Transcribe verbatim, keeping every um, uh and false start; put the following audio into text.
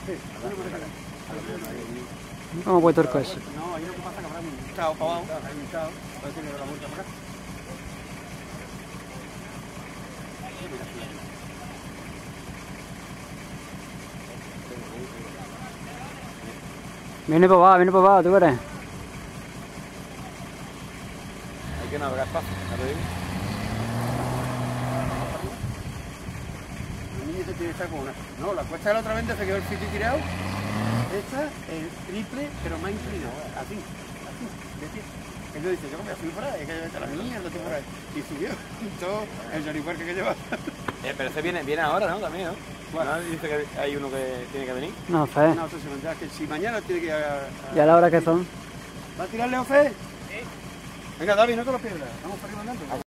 Sí, ¿Cómo ha puesto el coche? no, ahí lo que pasa es que habrá un chao para abajo, hay un chao, puede tener la vuelta para acá. Viene para abajo, viene para abajo, ¿tú crees? Hay que navegar fácil, ¿no te digo? El niño se tiene que estar con una. No, la cuesta de la otra vez se quedó el sitio tirado. Esta es triple, pero más inclinado, así, así, de pie. Él dice, yo como voy a subir por ahí, hay que llevar la mierda, estoy por ahí. Y subió, y todo el jariparque que lleva. Eh, pero ese viene, viene ahora, ¿no? También, ¿no? Bueno, dice que hay uno que tiene que venir. No sé. No, entonces, ya que si mañana tiene que ir a... a... ¿Y a la hora que son? ¿Va a tirarle a Ofe? Sí. Venga, David, no te lo pierdas. Vamos para arriba andando.